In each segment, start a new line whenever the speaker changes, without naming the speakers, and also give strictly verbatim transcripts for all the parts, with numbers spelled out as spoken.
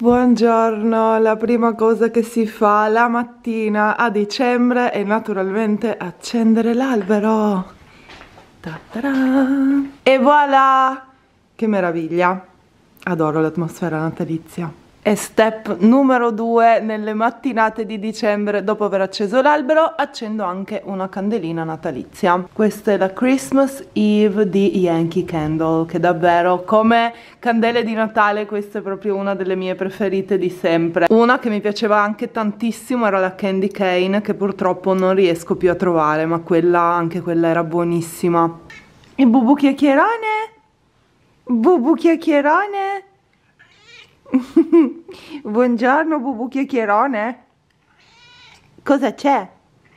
Buongiorno, la prima cosa che si fa la mattina a dicembre è naturalmente accendere l'albero. E voilà! Che meraviglia! Adoro l'atmosfera natalizia. E step numero due, nelle mattinate di dicembre, dopo aver acceso l'albero, accendo anche una candelina natalizia. Questa è la Christmas Eve di Yankee Candle, che davvero, come candele di Natale, questa è proprio una delle mie preferite di sempre. Una che mi piaceva anche tantissimo era la Candy Cane, che purtroppo non riesco più a trovare, ma quella, anche quella era buonissima. E Bubu chiacchierone? Bubu chiacchierone? Buongiorno Bubu chiacchierone. Cosa c'è?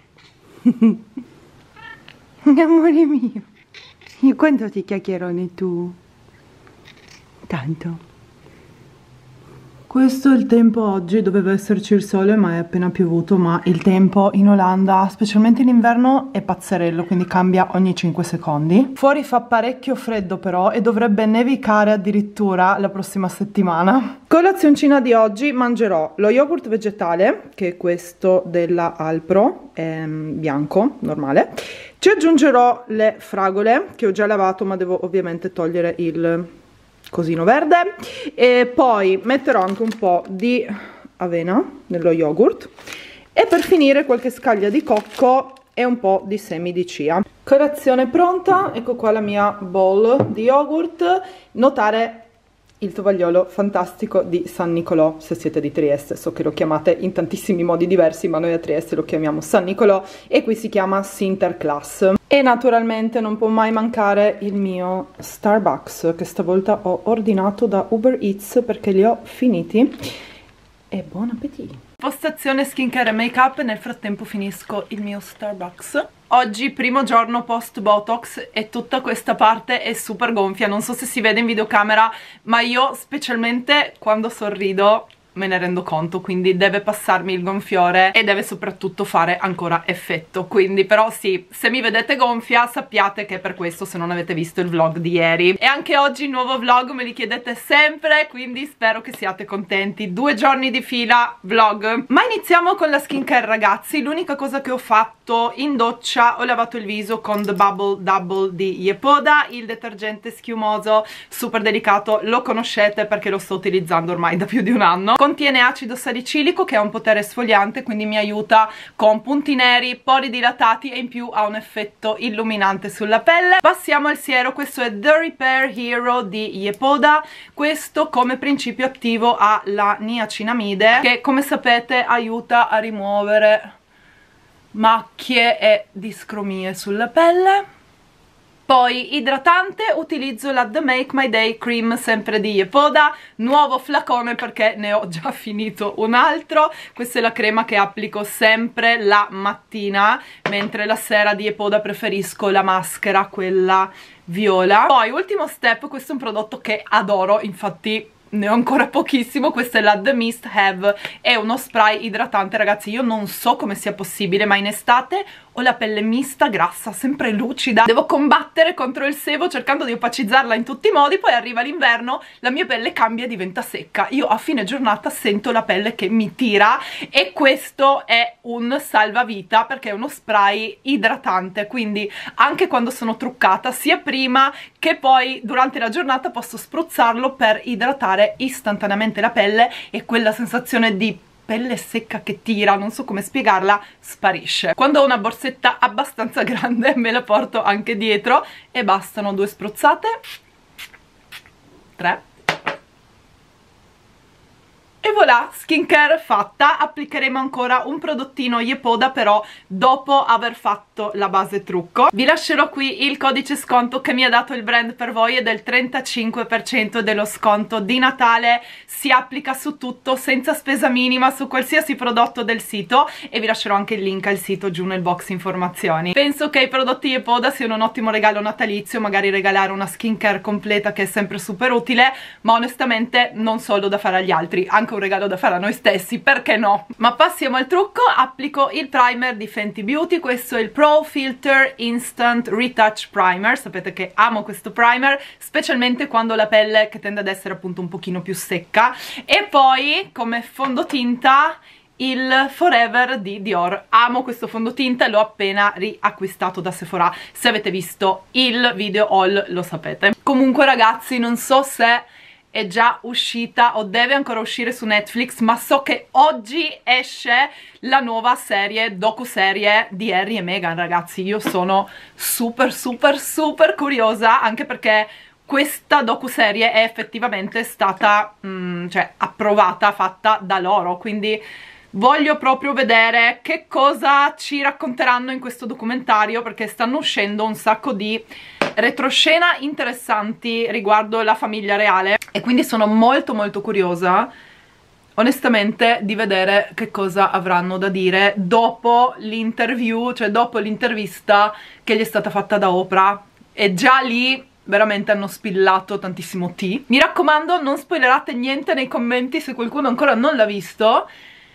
Amore mio, io quanto ti chiacchierone tu? Tanto. Questo è il tempo oggi, doveva esserci il sole ma è appena piovuto, ma il tempo in Olanda, specialmente in inverno, è pazzerello, quindi cambia ogni cinque secondi. Fuori fa parecchio freddo però e dovrebbe nevicare addirittura la prossima settimana. Colazioncina di oggi mangerò lo yogurt vegetale, che è questo della Alpro, è bianco, normale. Ci aggiungerò le fragole, che ho già lavato ma devo ovviamente togliere il cosino verde, e poi metterò anche un po' di avena nello yogurt e per finire qualche scaglia di cocco e un po' di semi di chia. Colazione pronta, ecco qua la mia bowl di yogurt. Notare il tovagliolo fantastico di San Nicolò, se siete di Trieste. So che lo chiamate in tantissimi modi diversi, ma noi a Trieste lo chiamiamo San Nicolò e qui si chiama Sinterklaas. E naturalmente non può mai mancare il mio Starbucks, che stavolta ho ordinato da Uber Eats perché li ho finiti. E buon appetito! Postazione skincare e make up, nel frattempo finisco il mio Starbucks. Oggi primo giorno post Botox e tutta questa parte è super gonfia, non so se si vede in videocamera, ma io specialmente quando sorrido me ne rendo conto, quindi deve passarmi il gonfiore e deve soprattutto fare ancora effetto. Quindi però sì, se mi vedete gonfia sappiate che è per questo, se non avete visto il vlog di ieri. E anche oggi il nuovo vlog me li chiedete sempre, quindi spero che siate contenti. Due giorni di fila vlog. Ma iniziamo con la skincare ragazzi. L'unica cosa che ho fatto in doccia, ho lavato il viso con The Bubble Double di Yepoda, il detergente schiumoso super delicato, lo conoscete perché lo sto utilizzando ormai da più di un anno. Contiene acido salicilico che ha un potere esfoliante, quindi mi aiuta con punti neri, pori dilatati e in più ha un effetto illuminante sulla pelle. Passiamo al siero, questo è The Repair Hero di Yepoda. Questo come principio attivo ha la niacinamide, che come sapete aiuta a rimuovere macchie e discromie sulla pelle. Poi idratante, utilizzo la The Make My Day Cream, sempre di Yepoda, nuovo flacone perché ne ho già finito un altro. Questa è la crema che applico sempre la mattina, mentre la sera di Yepoda preferisco la maschera, quella viola. Poi ultimo step, questo è un prodotto che adoro, infatti ne ho ancora pochissimo. Questa è la The Mist Have, è uno spray idratante ragazzi. Io non so come sia possibile, ma in estate ho la pelle mista, grassa, sempre lucida, devo combattere contro il sebo cercando di opacizzarla in tutti i modi, poi arriva l'inverno, la mia pelle cambia e diventa secca. Io a fine giornata sento la pelle che mi tira e questo è un salvavita perché è uno spray idratante, quindi anche quando sono truccata, sia prima che poi durante la giornata, posso spruzzarlo per idratare istantaneamente la pelle e quella sensazione di pelle secca che tira, non so come spiegarla, sparisce. Quando ho una borsetta abbastanza grande me la porto anche dietro e bastano due spruzzate, tre. E voilà, skincare fatta. Applicheremo ancora un prodottino Yepoda però dopo aver fatto la base trucco. Vi lascerò qui il codice sconto che mi ha dato il brand per voi, ed è del trentacinque per cento dello sconto di Natale. Si applica su tutto, senza spesa minima, su qualsiasi prodotto del sito, e vi lascerò anche il link al sito giù nel box informazioni. Penso che i prodotti Yepoda siano un ottimo regalo natalizio, magari regalare una skincare completa che è sempre super utile, ma onestamente non solo da fare agli altri, anche un regalo da fare a noi stessi, perché no? Ma passiamo al trucco. Applico il primer di Fenty Beauty, questo è il Pro Filter Instant Retouch Primer. Sapete che amo questo primer, specialmente quando la pelle che tende ad essere appunto un pochino più secca. E poi come fondotinta il Forever di Dior. Amo questo fondotinta e l'ho appena riacquistato da Sephora. Se avete visto il video haul lo sapete. Comunque ragazzi, non so se è già uscita o deve ancora uscire su Netflix, ma so che oggi esce la nuova serie, docuserie di Harry e Meghan, ragazzi. Io sono super super super curiosa, anche perché questa docuserie è effettivamente stata mm, cioè approvata, fatta da loro, quindi voglio proprio vedere che cosa ci racconteranno in questo documentario, perché stanno uscendo un sacco di retroscena interessanti riguardo la famiglia reale e quindi sono molto molto curiosa onestamente di vedere che cosa avranno da dire dopo l'interview, cioè dopo l'intervista che gli è stata fatta da Oprah. E già lì veramente hanno spillato tantissimo tea. Mi raccomando, non spoilerate niente nei commenti se qualcuno ancora non l'ha visto.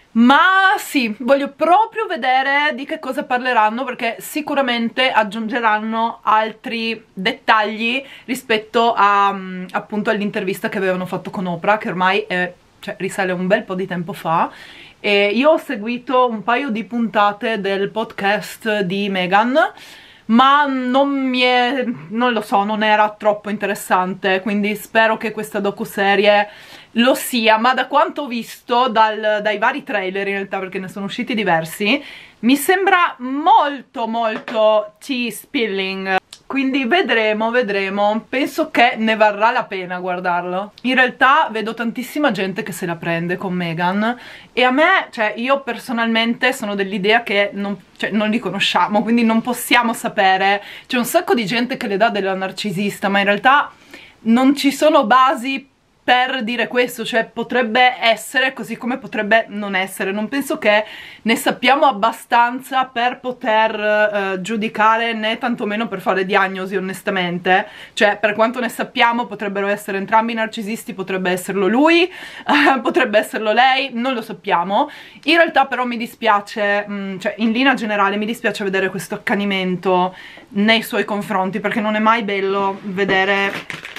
Ma sì, voglio proprio vedere di che cosa parleranno, perché sicuramente aggiungeranno altri dettagli rispetto a, appunto, all'intervista che avevano fatto con Oprah, che ormai è, cioè, risale un bel po' di tempo fa. E io ho seguito un paio di puntate del podcast di Meghan, ma non mi è, non lo so, non era troppo interessante, quindi spero che questa docuserie lo sia. Ma da quanto ho visto dal, dai vari trailer, in realtà, perché ne sono usciti diversi, mi sembra molto molto tea spilling, quindi vedremo, vedremo. Penso che ne varrà la pena guardarlo. In realtà vedo tantissima gente che se la prende con Meghan e a me, cioè io personalmente sono dell'idea che non, cioè, non li conosciamo, quindi non possiamo sapere. C'è un sacco di gente che le dà della narcisista, ma in realtà non ci sono basi per dire questo, cioè potrebbe essere così come potrebbe non essere. Non penso che ne sappiamo abbastanza per poter eh, giudicare, né tantomeno per fare diagnosi, onestamente. Cioè, per quanto ne sappiamo, potrebbero essere entrambi narcisisti, potrebbe esserlo lui, eh, potrebbe esserlo lei, non lo sappiamo. In realtà però mi dispiace, mh, cioè in linea generale mi dispiace vedere questo accanimento nei suoi confronti, perché non è mai bello vedere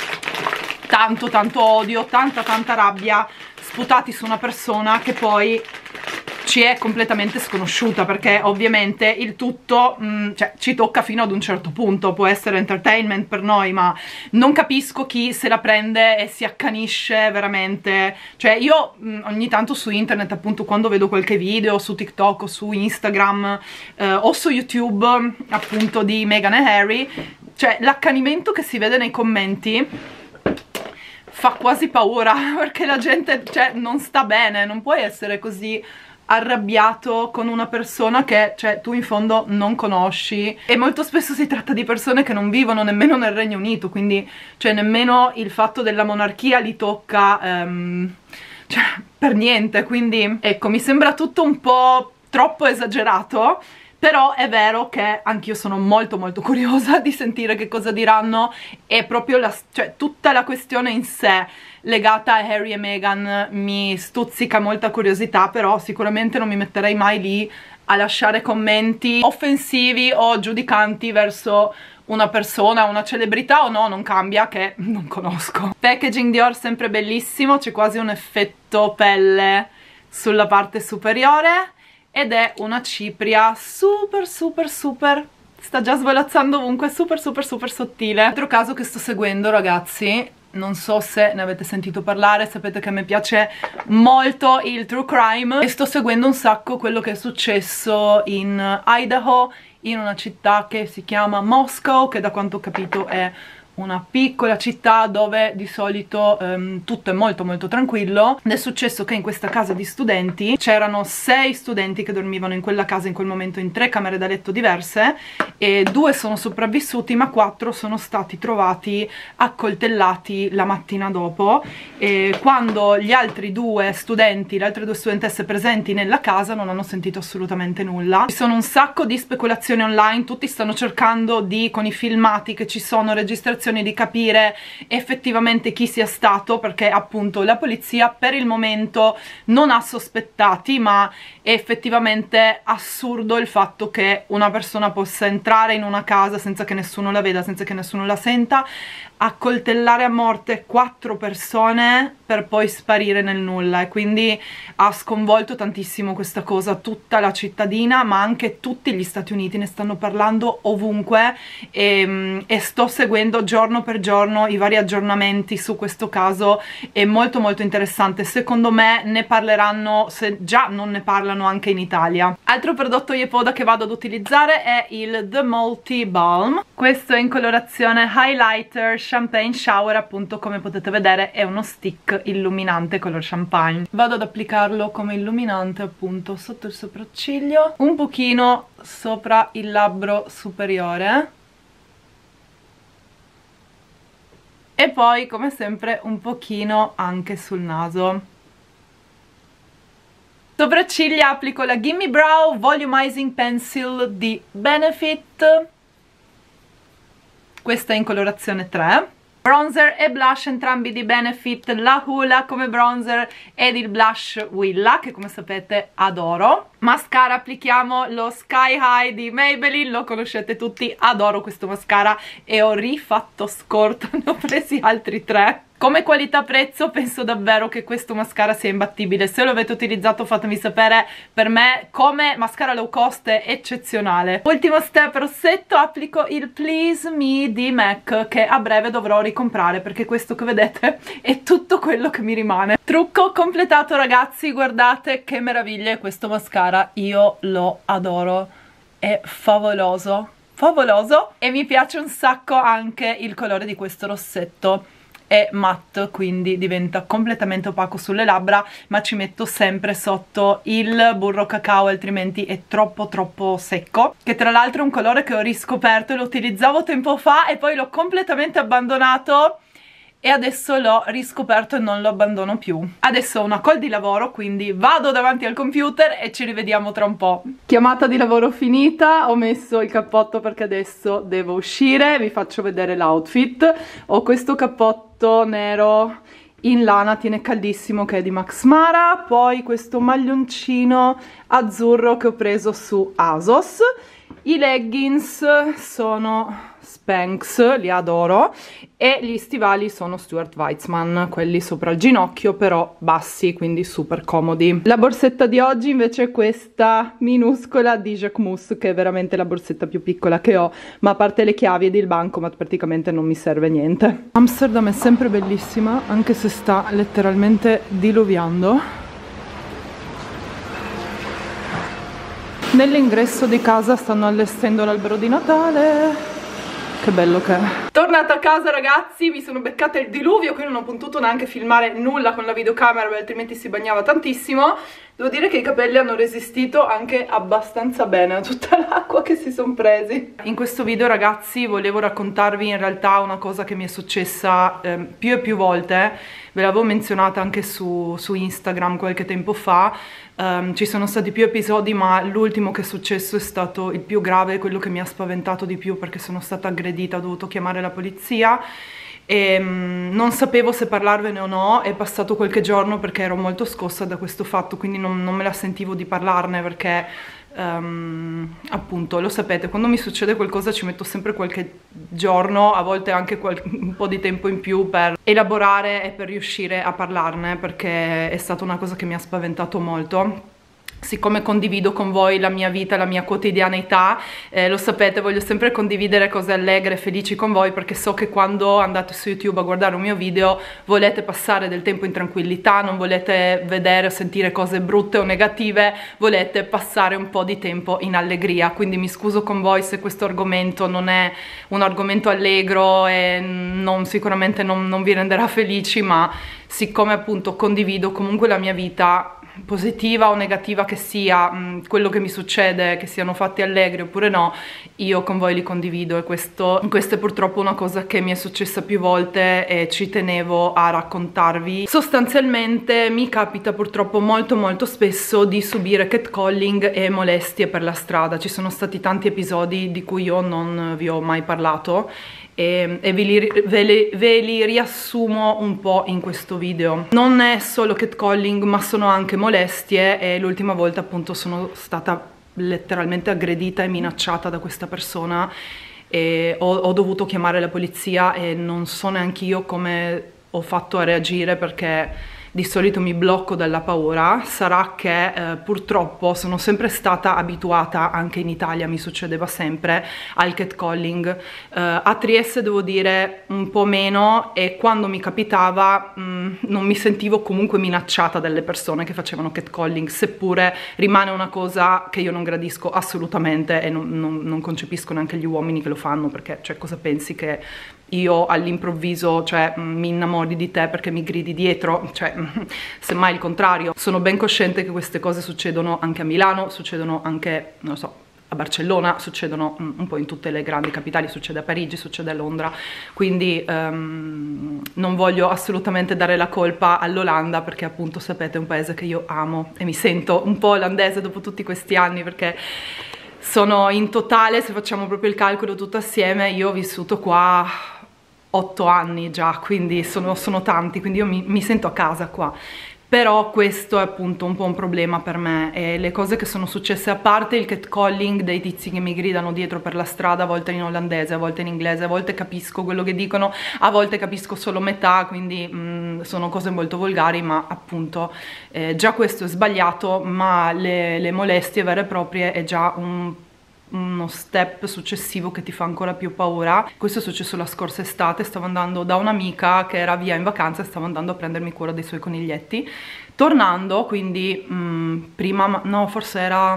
tanto tanto odio, tanta tanta rabbia sputati su una persona che poi ci è completamente sconosciuta, perché ovviamente il tutto mh, cioè, ci tocca fino ad un certo punto. Può essere entertainment per noi, ma non capisco chi se la prende e si accanisce veramente. Cioè io mh, ogni tanto su internet, appunto, quando vedo qualche video su TikTok o su Instagram eh, o su YouTube, appunto, di Meghan e Harry, cioè l'accanimento che si vede nei commenti fa quasi paura, perché la gente, cioè, non sta bene. Non puoi essere così arrabbiato con una persona che, cioè, tu in fondo non conosci, e molto spesso si tratta di persone che non vivono nemmeno nel Regno Unito, quindi, cioè, nemmeno il fatto della monarchia li tocca um, cioè, per niente. Quindi, ecco, mi sembra tutto un po' troppo esagerato. Però è vero che anch'io sono molto molto curiosa di sentire che cosa diranno, e proprio la, cioè, tutta la questione in sé legata a Harry e Meghan mi stuzzica molta curiosità. Però sicuramente non mi metterei mai lì a lasciare commenti offensivi o giudicanti verso una persona, una celebrità o no, non cambia, che non conosco. Packaging Dior sempre bellissimo, c'è quasi un effetto pelle sulla parte superiore. Ed è una cipria super super super, sta già svolazzando ovunque, super super super sottile. Altro caso che sto seguendo, ragazzi, non so se ne avete sentito parlare, sapete che a me piace molto il true crime e sto seguendo un sacco quello che è successo in Idaho, in una città che si chiama Moscow, che da quanto ho capito è una piccola città dove di solito um, tutto è molto molto tranquillo. Ed è successo che in questa casa di studenti c'erano sei studenti che dormivano in quella casa in quel momento in tre camere da letto diverse, e due sono sopravvissuti ma quattro sono stati trovati accoltellati la mattina dopo. E quando gli altri due studenti, le altre due studentesse presenti nella casa non hanno sentito assolutamente nulla. Ci sono un sacco di speculazioni online, tutti stanno cercando di, con i filmati che ci sono, registrazioni situazione, di capire effettivamente chi sia stato, perché appunto la polizia per il momento non ha sospettati, ma è effettivamente assurdo il fatto che una persona possa entrare in una casa senza che nessuno la veda, senza che nessuno la senta, accoltellare a morte quattro persone per poi sparire nel nulla. E quindi ha sconvolto tantissimo questa cosa tutta la cittadina, ma anche tutti gli Stati Uniti, ne stanno parlando ovunque, e, e sto seguendo giorno per giorno i vari aggiornamenti su questo caso. È molto molto interessante, secondo me ne parleranno, se già non ne parlano, anche in Italia. Altro prodotto Yepoda che vado ad utilizzare è il The Multi Balm. Questo è in colorazione Highlighter Champagne Shower, appunto come potete vedere è uno stick illuminante color champagne. Vado ad applicarlo come illuminante appunto sotto il sopracciglio, un pochino sopra il labbro superiore e poi come sempre un pochino anche sul naso. Sopracciglia applico la Gimme Brow Volumizing Pencil di Benefit, questa è in colorazione tre. Bronzer e blush entrambi di Benefit, la Hoola come bronzer ed il blush Willa, che come sapete adoro. Mascara applichiamo lo Sky High di Maybelline, lo conoscete tutti, adoro questo mascara e ho rifatto scorta, ne ho presi altri tre. Come qualità prezzo penso davvero che questo mascara sia imbattibile, se lo avete utilizzato fatemi sapere, per me come mascara low cost è eccezionale. Ultimo step, rossetto, applico il Please Me di MAC che a breve dovrò ricomprare perché questo che vedete è tutto quello che mi rimane. Trucco completato ragazzi, guardate che meraviglia questo mascara, io lo adoro, è favoloso, favoloso, e mi piace un sacco anche il colore di questo rossetto. È matte, quindi diventa completamente opaco sulle labbra, ma ci metto sempre sotto il burro cacao, altrimenti è troppo troppo secco. Che tra l'altro è un colore che ho riscoperto e lo utilizzavo tempo fa e poi l'ho completamente abbandonato e adesso l'ho riscoperto e non lo abbandono più. Adesso ho una call di lavoro, quindi vado davanti al computer e ci rivediamo tra un po'. Chiamata di lavoro finita, ho messo il cappotto perché adesso devo uscire, vi faccio vedere l'outfit. Ho questo cappotto nero in lana, tiene caldissimo, che è di Max Mara, poi questo maglioncino azzurro che ho preso su ASOS. I leggings sono Spanx, li adoro, e gli stivali sono Stuart Weitzman, quelli sopra il ginocchio però bassi, quindi super comodi. La borsetta di oggi invece è questa minuscola di Jacquemus, che è veramente la borsetta più piccola che ho, ma a parte le chiavi ed il bancomat praticamente non mi serve niente. Amsterdam è sempre bellissima, anche se sta letteralmente diluviando. Nell'ingresso di casa stanno allestendo l'albero di Natale. Che bello che è. Tornata a casa ragazzi, mi sono beccata il diluvio, quindi non ho potuto neanche filmare nulla con la videocamera, altrimenti si bagnava tantissimo. Devo dire che i capelli hanno resistito anche abbastanza bene a tutta l'acqua che si sono presi. In questo video ragazzi volevo raccontarvi in realtà una cosa che mi è successa eh, più e più volte. Ve l'avevo menzionata anche su, su Instagram qualche tempo fa. Um, ci sono stati più episodi, ma l'ultimo che è successo è stato il più grave, quello che mi ha spaventato di più perché sono stata aggredita, ho dovuto chiamare la polizia e um, non sapevo se parlarvene o no. È passato qualche giorno perché ero molto scossa da questo fatto, quindi non, non me la sentivo di parlarne perché um, appunto lo sapete, quando mi succede qualcosa ci metto sempre qualche giorno, a volte anche un po' di tempo in più per elaborare e per riuscire a parlarne, perché è stata una cosa che mi ha spaventato molto. Siccome condivido con voi la mia vita, la mia quotidianità, eh, lo sapete, voglio sempre condividere cose allegre e felici con voi, perché so che quando andate su YouTube a guardare un mio video volete passare del tempo in tranquillità, non volete vedere o sentire cose brutte o negative, volete passare un po' di tempo in allegria. Quindi mi scuso con voi se questo argomento non è un argomento allegro e non, sicuramente non, non vi renderà felici, ma siccome appunto condivido comunque la mia vita, positiva o negativa che sia, mh, quello che mi succede, che siano fatti allegri oppure no, io con voi li condivido, e questo, questa è purtroppo una cosa che mi è successa più volte e ci tenevo a raccontarvi. Sostanzialmente mi capita purtroppo molto molto spesso di subire catcalling e molestie per la strada. Ci sono stati tanti episodi di cui io non vi ho mai parlato e, e ve, li, ve, li, ve li riassumo un po' in questo video. Non è solo catcalling, ma sono anche molestie, e l'ultima volta appunto sono stata letteralmente aggredita e minacciata da questa persona e ho, ho dovuto chiamare la polizia e non so neanche io come ho fatto a reagire, perché di solito mi blocco dalla paura. Sarà che eh, purtroppo sono sempre stata abituata, anche in Italia mi succedeva sempre, al catcalling. Eh, a Trieste devo dire un po' meno, e quando mi capitava mh, non mi sentivo comunque minacciata dalle persone che facevano catcalling, seppure rimane una cosa che io non gradisco assolutamente e non, non, non concepisco neanche gli uomini che lo fanno, perché cioè, cosa pensi che io all'improvviso cioè, mi innamori di te perché mi gridi dietro? Cioè, semmai il contrario. Sono ben cosciente che queste cose succedono anche a Milano, succedono anche, non lo so, a Barcellona, succedono un po' in tutte le grandi capitali, succede a Parigi, succede a Londra, quindi um, non voglio assolutamente dare la colpa all'Olanda, perché appunto sapete è un paese che io amo e mi sento un po' olandese dopo tutti questi anni, perché sono in totale, se facciamo proprio il calcolo tutto assieme, io ho vissuto qua otto anni già, quindi sono, sono tanti, quindi io mi, mi sento a casa qua. Però questo è appunto un po' un problema per me, e le cose che sono successe, a parte il catcalling dei tizi che mi gridano dietro per la strada, a volte in olandese, a volte in inglese, a volte capisco quello che dicono, a volte capisco solo metà, quindi mh, sono cose molto volgari, ma appunto eh, già questo è sbagliato, ma le, le molestie vere e proprie è già un uno step successivo che ti fa ancora più paura. Questo è successo la scorsa estate, stavo andando da un'amica che era via in vacanza e stavo andando a prendermi cura dei suoi coniglietti. Tornando, quindi mh, prima, no, forse era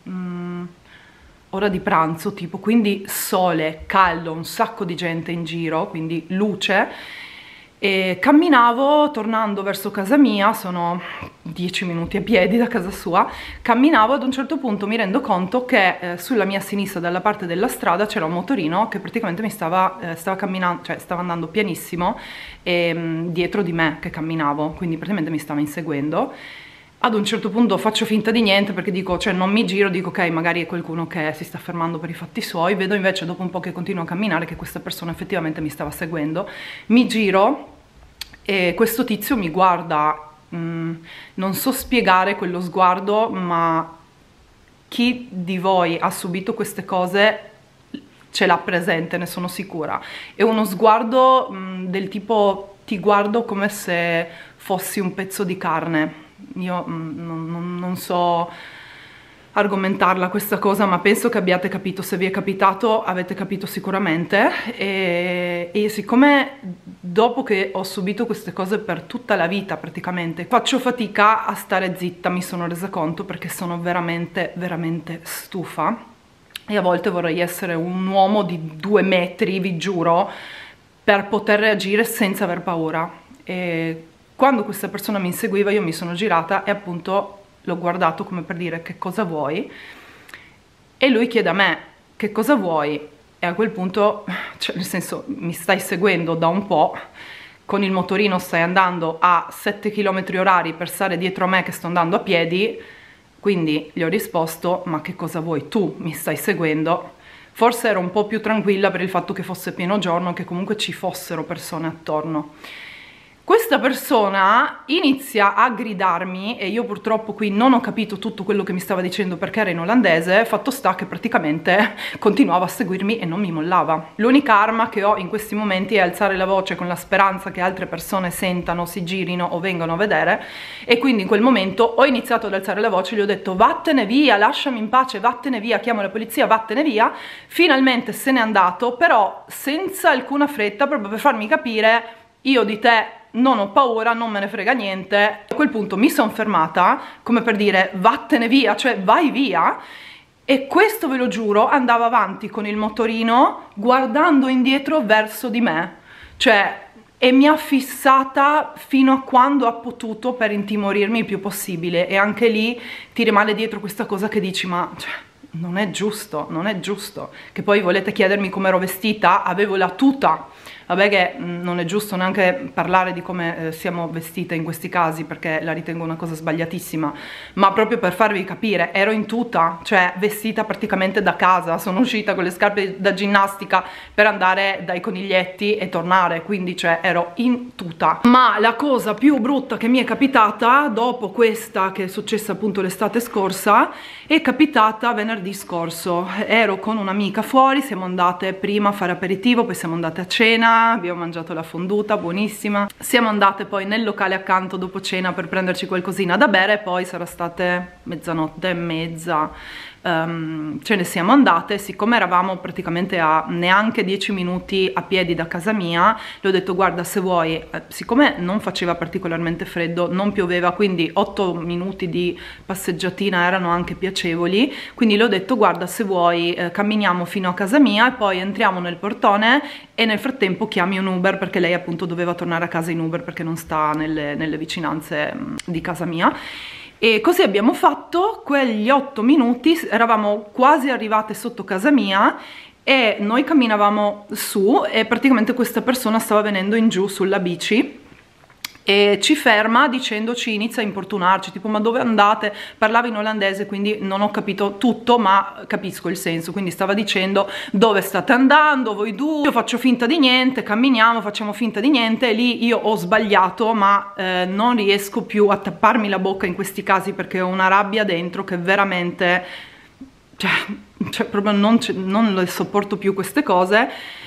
mh, ora di pranzo tipo, quindi sole, caldo, un sacco di gente in giro, quindi luce. E camminavo tornando verso casa mia, sono dieci minuti a piedi da casa sua, camminavo, ad un certo punto mi rendo conto che eh, sulla mia sinistra, dalla parte della strada, c'era un motorino che praticamente mi stava, eh, stava camminando, cioè stava andando pianissimo e, mh, dietro di me che camminavo, quindi praticamente mi stava inseguendo. Ad un certo punto faccio finta di niente, perché dico, cioè non mi giro, dico ok, magari è qualcuno che si sta fermando per i fatti suoi. Vedo invece dopo un po' che continuo a camminare che questa persona effettivamente mi stava seguendo. Mi giro e questo tizio mi guarda, mm, non so spiegare quello sguardo, ma chi di voi ha subito queste cose ce l'ha presente, ne sono sicura. È uno sguardo mm, del tipo ti guardo come se fossi un pezzo di carne. Io mm, non, non so argomentarla questa cosa, ma penso che abbiate capito. Se vi è capitato avete capito sicuramente, e, e siccome dopo che ho subito queste cose per tutta la vita praticamente faccio fatica a stare zitta, mi sono resa conto, perché sono veramente veramente stufa e a volte vorrei essere un uomo di due metri, vi giuro, per poter reagire senza aver paura. E quando questa persona mi inseguiva io mi sono girata e appunto l'ho guardato come per dire che cosa vuoi, e lui chiede a me che cosa vuoi, e a quel punto, cioè nel senso, mi stai seguendo da un po', con il motorino stai andando a sette chilometri orari per stare dietro a me che sto andando a piedi, quindi gli ho risposto ma che cosa vuoi, tu mi stai seguendo. Forse ero un po' più tranquilla per il fatto che fosse pieno giorno, che comunque ci fossero persone attorno. Questa persona inizia a gridarmi e io purtroppo qui non ho capito tutto quello che mi stava dicendo perché era in olandese. Fatto sta che praticamente continuava a seguirmi e non mi mollava. L'unica arma che ho in questi momenti è alzare la voce con la speranza che altre persone sentano, si girino o vengano a vedere, e quindi in quel momento ho iniziato ad alzare la voce, gli ho detto vattene via, lasciami in pace, vattene via, chiamo la polizia, vattene via. Finalmente se n'è andato, però senza alcuna fretta, proprio per farmi capire io di te non ho paura, non me ne frega niente. A quel punto mi sono fermata come per dire vattene via, cioè vai via, e questo ve lo giuro andava avanti con il motorino guardando indietro verso di me, cioè, e mi ha fissata fino a quando ha potuto per intimorirmi il più possibile. E anche lì ti rimane dietro questa cosa che dici ma cioè, non è giusto, non è giusto. Che poi volete chiedermi come ero vestita? Avevo la tuta Vabbè che mh, non è giusto neanche parlare di come eh, siamo vestite in questi casi, perché la ritengo una cosa sbagliatissima, ma proprio per farvi capire, ero in tuta, cioè vestita praticamente da casa, sono uscita con le scarpe da ginnastica per andare dai coniglietti e tornare, quindi cioè ero in tuta. Ma la cosa più brutta che mi è capitata dopo questa, che è successa appunto l'estate scorsa, è capitata venerdì scorso. Ero con un'amica fuori, siamo andate prima a fare aperitivo, poi siamo andate a cena, abbiamo mangiato la fonduta, buonissima. Siamo andate poi nel locale accanto dopo cena per prenderci qualcosina da bere e poi sarà state mezzanotte e mezza. Um, ce ne siamo andate. Siccome eravamo praticamente a neanche dieci minuti a piedi da casa mia, le ho detto guarda, se vuoi, eh, siccome non faceva particolarmente freddo, non pioveva, quindi otto minuti di passeggiatina erano anche piacevoli, quindi le ho detto guarda, se vuoi eh, camminiamo fino a casa mia e poi entriamo nel portone e nel frattempo chiami un Uber, perché lei appunto doveva tornare a casa in Uber perché non sta nelle, nelle vicinanze mh, di casa mia. E così abbiamo fatto. Quegli otto minuti, eravamo quasi arrivate sotto casa mia e noi camminavamo su e praticamente questa persona stava venendo in giù sulla bici e ci ferma dicendoci, inizia a importunarci, tipo ma dove andate? Parlava in olandese, quindi non ho capito tutto, ma capisco il senso, quindi stava dicendo dove state andando voi due. Io faccio finta di niente, camminiamo, facciamo finta di niente e lì io ho sbagliato, ma eh, non riesco più a tapparmi la bocca in questi casi perché ho una rabbia dentro che veramente, cioè, cioè proprio non, non le sopporto più queste cose.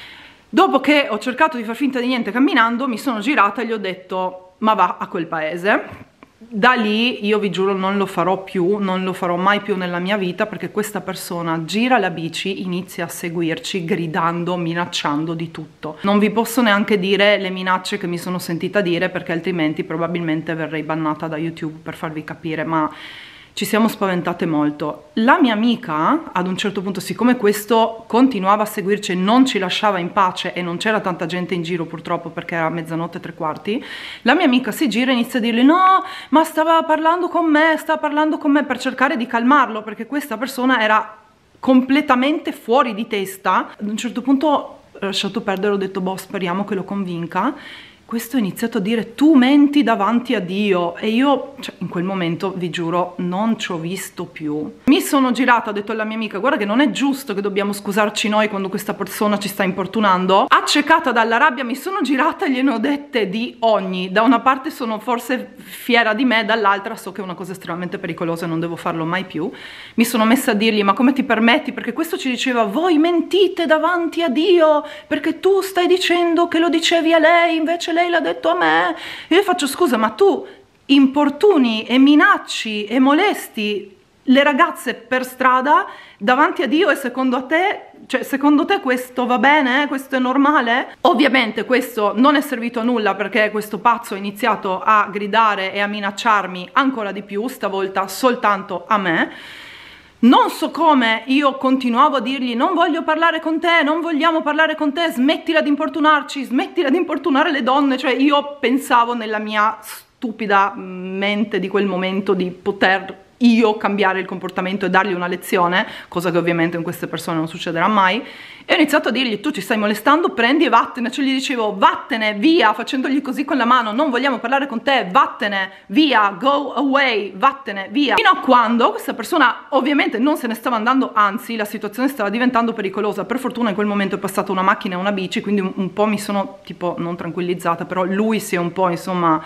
Dopo che ho cercato di far finta di niente camminando, mi sono girata e gli ho detto ma va a quel paese. Da lì io vi giuro non lo farò più, non lo farò mai più nella mia vita, perché questa persona gira la bici, inizia a seguirci gridando, minacciando di tutto. Non vi posso neanche dire le minacce che mi sono sentita dire, perché altrimenti probabilmente verrei bannata da YouTube, per farvi capire, ma ci siamo spaventate molto. La mia amica, ad un certo punto, siccome questo continuava a seguirci e non ci lasciava in pace e non c'era tanta gente in giro purtroppo perché era mezzanotte e tre quarti, la mia amica si gira e inizia a dirgli no, ma stava parlando con me, stava parlando con me, per cercare di calmarlo, perché questa persona era completamente fuori di testa. Ad un certo punto ho lasciato perdere, ho detto boh, speriamo che lo convinca. Questo ha iniziato a dire tu menti davanti a Dio e io, cioè, in quel momento vi giuro non ci ho visto più. Mi sono girata, ho detto alla mia amica guarda che non è giusto che dobbiamo scusarci noi quando questa persona ci sta importunando. Accecata dalla rabbia mi sono girata e gliene ho dette di ogni. Da una parte sono forse fiera di me, dall'altra so che è una cosa estremamente pericolosa e non devo farlo mai più. Mi sono messa a dirgli ma come ti permetti, perché questo ci diceva voi mentite davanti a Dio perché tu stai dicendo che lo dicevi a lei invece lei l'ha detto a me. Io faccio scusa, ma tu importuni e minacci e molesti le ragazze per strada davanti a Dio e secondo te, cioè secondo te questo va bene? Questo è normale? Ovviamente questo non è servito a nulla, perché questo pazzo ha iniziato a gridare e a minacciarmi ancora di più, stavolta soltanto a me. Non so come io continuavo a dirgli non voglio parlare con te, non vogliamo parlare con te, smettila di importunarci, smettila di importunare le donne. Cioè io pensavo nella mia stupida mente di quel momento di poter io cambiare il comportamento e dargli una lezione, cosa che ovviamente con queste persone non succederà mai, e ho iniziato a dirgli tu ci stai molestando, prendi e vattene. Cioè gli dicevo vattene, via, facendogli così con la mano, non vogliamo parlare con te, vattene, via, go away, vattene, via. Fino a quando questa persona ovviamente non se ne stava andando, anzi la situazione stava diventando pericolosa. Per fortuna in quel momento è passata una macchina e una bici, quindi un, un po' mi sono tipo non tranquillizzata, però lui si è un po' insomma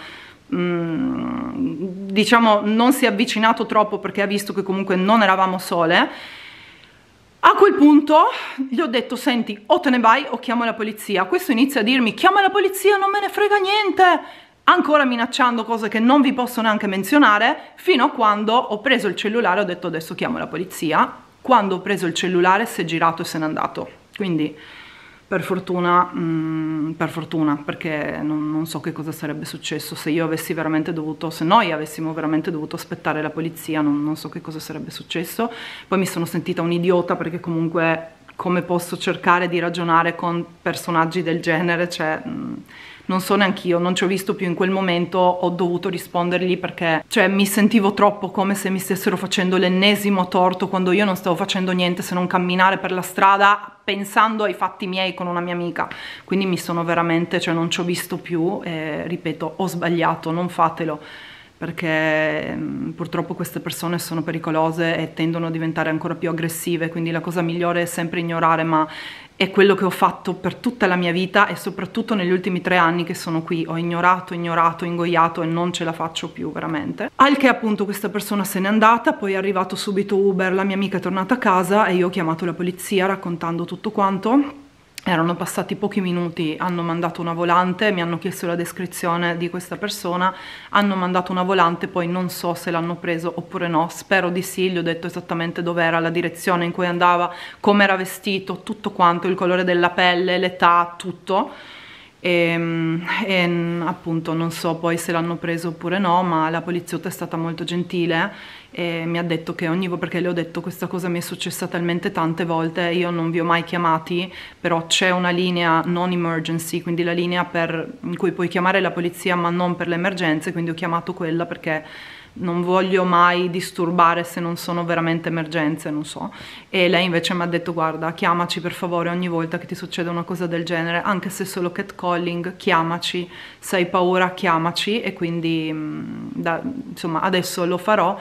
Mm, diciamo non si è avvicinato troppo perché ha visto che comunque non eravamo sole. A quel punto gli ho detto senti, o te ne vai o chiamo la polizia. Questo inizia a dirmi chiama la polizia, non me ne frega niente, ancora minacciando cose che non vi posso neanche menzionare, fino a quando ho preso il cellulare e ho detto adesso chiamo la polizia. Quando ho preso il cellulare si è girato e se n'è andato, quindi per fortuna, mm, per fortuna, perché non, non so che cosa sarebbe successo se io avessi veramente dovuto, se noi avessimo veramente dovuto aspettare la polizia, non, non so che cosa sarebbe successo. Poi mi sono sentita un idiota perché comunque come posso cercare di ragionare con personaggi del genere, cioè mm, non so neanch'io, non ci ho visto più in quel momento, ho dovuto rispondergli perché cioè mi sentivo troppo come se mi stessero facendo l'ennesimo torto quando io non stavo facendo niente se non camminare per la strada pensando ai fatti miei con una mia amica. Quindi mi sono veramente, cioè non ci ho visto più e ripeto, ho sbagliato, non fatelo, perché mh, purtroppo queste persone sono pericolose e tendono a diventare ancora più aggressive, quindi la cosa migliore è sempre ignorare, ma è quello che ho fatto per tutta la mia vita e soprattutto negli ultimi tre anni che sono qui, ho ignorato, ignorato, ingoiato e non ce la faccio più veramente. Al che appunto questa persona se n'è andata, poi è arrivato subito Uber, la mia amica è tornata a casa e io ho chiamato la polizia raccontando tutto quanto. Erano passati pochi minuti, hanno mandato una volante, mi hanno chiesto la descrizione di questa persona, hanno mandato una volante, poi non so se l'hanno preso oppure no, spero di sì, gli ho detto esattamente dov'era, la direzione in cui andava, come era vestito, tutto quanto, il colore della pelle, l'età, tutto. E, e appunto non so poi se l'hanno preso oppure no, ma la poliziotta è stata molto gentile e mi ha detto che ogni volta, perché le ho detto questa cosa mi è successa talmente tante volte, io non vi ho mai chiamati, però c'è una linea non emergency, quindi la linea per, in cui puoi chiamare la polizia ma non per le emergenze, quindi ho chiamato quella perché non voglio mai disturbare se non sono veramente emergenze, non so. E lei invece mi ha detto guarda, chiamaci per favore ogni volta che ti succede una cosa del genere, anche se solo catcalling, chiamaci, se hai paura chiamaci, e quindi da, insomma adesso lo farò.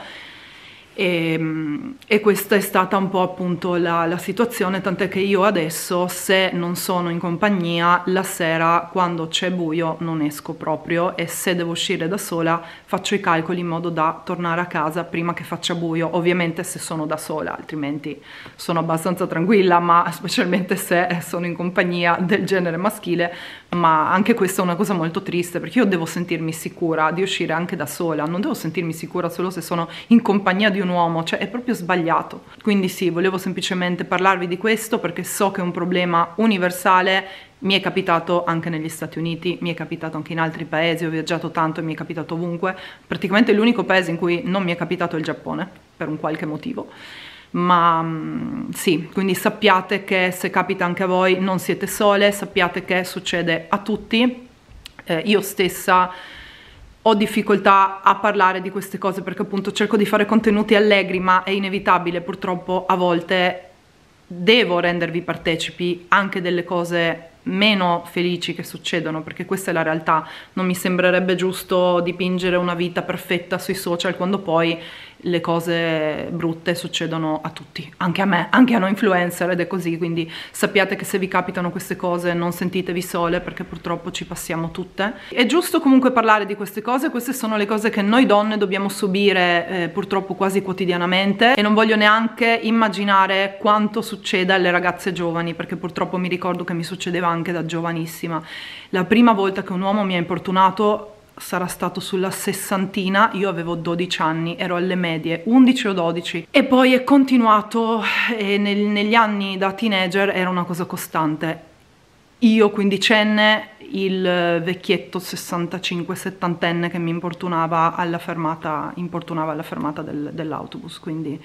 E, e questa è stata un po' appunto la, la situazione, tant'è che io adesso se non sono in compagnia la sera quando c'è buio non esco proprio, e se devo uscire da sola faccio i calcoli in modo da tornare a casa prima che faccia buio, ovviamente se sono da sola, altrimenti sono abbastanza tranquilla, ma specialmente se sono in compagnia del genere maschile. Ma anche questa è una cosa molto triste, perché io devo sentirmi sicura di uscire anche da sola, non devo sentirmi sicura solo se sono in compagnia di un uomo, cioè è proprio sbagliato. Quindi sì, volevo semplicemente parlarvi di questo perché so che è un problema universale, mi è capitato anche negli Stati Uniti, mi è capitato anche in altri paesi, ho viaggiato tanto e mi è capitato ovunque, praticamente l'unico paese in cui non mi è capitato è il Giappone, per un qualche motivo. Ma sì, quindi sappiate che se capita anche a voi non siete sole, sappiate che succede a tutti. Eh, io stessa ho difficoltà a parlare di queste cose perché appunto cerco di fare contenuti allegri, ma è inevitabile, purtroppo a volte devo rendervi partecipi anche delle cose meno felici che succedono, perché questa è la realtà. Non mi sembrerebbe giusto dipingere una vita perfetta sui social quando poi le cose brutte succedono a tutti, anche a me, anche a noi influencer, ed è così. Quindi sappiate che se vi capitano queste cose non sentitevi sole, perché purtroppo ci passiamo tutte. È giusto comunque parlare di queste cose, queste sono le cose che noi donne dobbiamo subire eh, purtroppo quasi quotidianamente, e non voglio neanche immaginare quanto succeda alle ragazze giovani, perché purtroppo mi ricordo che mi succedeva anche da giovanissima. La prima volta che un uomo mi ha importunato sarà stato sulla sessantina, io avevo dodici anni, ero alle medie, undici o dodici, e poi è continuato, e nel, negli anni da teenager era una cosa costante. Io quindicenne, il vecchietto sessantacinque settantenne che mi importunava alla fermata, importunava alla fermata del, dell'autobus, quindi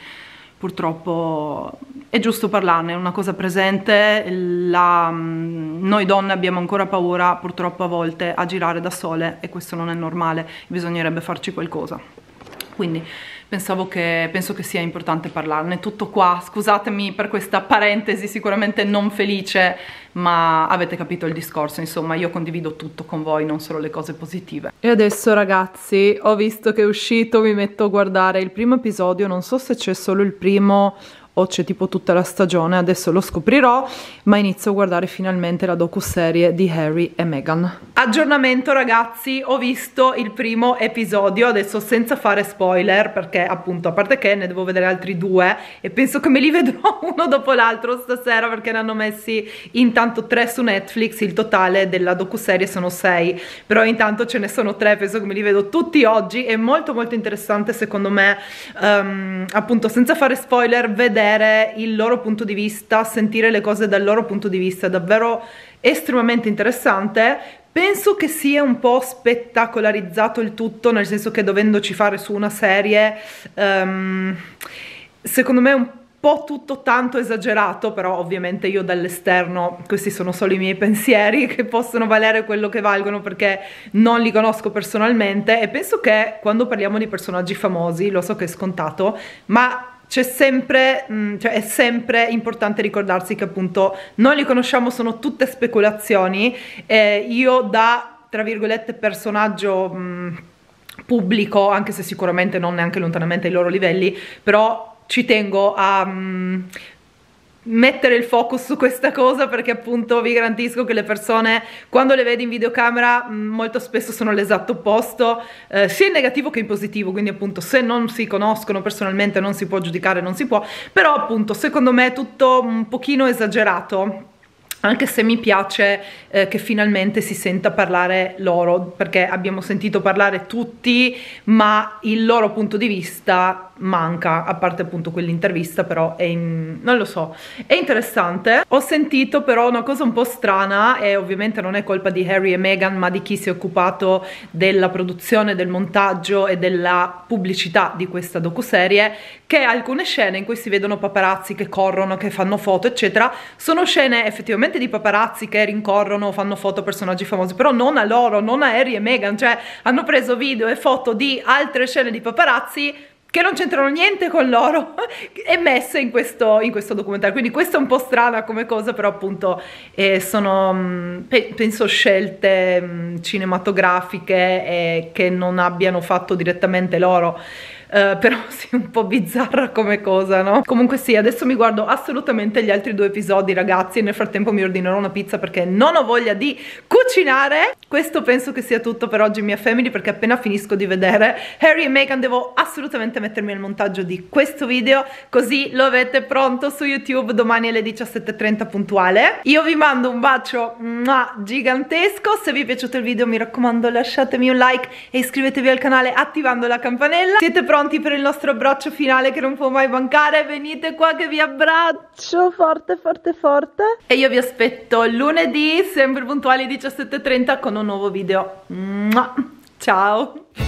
purtroppo è giusto parlarne, è una cosa presente. La, noi donne abbiamo ancora paura purtroppo a volte a girare da sole, e questo non è normale, bisognerebbe farci qualcosa. Quindi pensavo che, penso che sia importante parlarne. Tutto qua, scusatemi per questa parentesi sicuramente non felice, ma avete capito il discorso, insomma io condivido tutto con voi, non solo le cose positive. E adesso ragazzi, ho visto che è uscito, mi metto a guardare il primo episodio, non so se c'è solo il primo o c'è tipo tutta la stagione, adesso lo scoprirò, ma inizio a guardare finalmente la docuserie di Harry e Meghan. Aggiornamento ragazzi, ho visto il primo episodio, adesso senza fare spoiler, perché appunto a parte che ne devo vedere altri due e penso che me li vedrò uno dopo l'altro stasera, perché ne hanno messi intanto tre su Netflix, il totale della docuserie sono sei, però intanto ce ne sono tre, penso che me li vedo tutti oggi. È molto molto interessante secondo me, um, appunto senza fare spoiler, vedere il loro punto di vista, sentire le cose dal loro punto di vista, è davvero estremamente interessante. Penso che sia un po' spettacolarizzato il tutto, nel senso che dovendoci fare su una serie, um, secondo me un po' tutto tanto esagerato, però ovviamente io dall'esterno questi sono solo i miei pensieri che possono valere quello che valgono perché non li conosco personalmente, e penso che quando parliamo di personaggi famosi, lo so che è scontato, ma c'è sempre, mh, cioè è sempre importante ricordarsi che appunto non li conosciamo, sono tutte speculazioni, e io da, tra virgolette, personaggio mh, pubblico, anche se sicuramente non neanche lontanamente ai loro livelli, però ci tengo a um, mettere il focus su questa cosa, perché appunto vi garantisco che le persone quando le vedi in videocamera mh, molto spesso sono l'esatto opposto, eh, sia in negativo che in positivo, quindi appunto se non si conoscono personalmente non si può giudicare, non si può, però appunto secondo me è tutto un pochino esagerato. Anche se mi piace eh, che finalmente si senta parlare loro, perché abbiamo sentito parlare tutti, ma il loro punto di vista manca, a parte appunto quell'intervista, però è in... non lo so, è interessante. Ho sentito però una cosa un po' strana, e ovviamente non è colpa di Harry e Meghan, ma di chi si è occupato della produzione, del montaggio e della pubblicità di questa docuserie, che alcune scene in cui si vedono paparazzi che corrono, che fanno foto eccetera, sono scene effettivamente di paparazzi che rincorrono, fanno foto a personaggi famosi, però non a loro, non a Harry e Meghan, cioè hanno preso video e foto di altre scene di paparazzi che non c'entrano niente con loro e messe in questo, in questo documentario, quindi questo è un po' strana come cosa, però appunto eh, sono mh, pe penso scelte mh, cinematografiche eh, che non abbiano fatto direttamente loro. Uh, però sì, un po' bizzarra come cosa, no? Comunque sì, adesso mi guardo assolutamente gli altri due episodi, ragazzi, e nel frattempo mi ordinerò una pizza perché non ho voglia di cucinare. Questo penso che sia tutto per oggi, mia family, perché appena finisco di vedere Harry e Meghan devo assolutamente mettermi al montaggio di questo video, così lo avete pronto su YouTube domani alle diciassette e trenta puntuale. Io vi mando un bacio gigantesco, se vi è piaciuto il video mi raccomando lasciatemi un like e iscrivetevi al canale attivando la campanella. Siete pronti per il nostro abbraccio finale che non può mai mancare? Venite qua che vi abbraccio forte forte forte, e io vi aspetto lunedì sempre puntuali diciassette e trenta con un nuovo video. Ciao!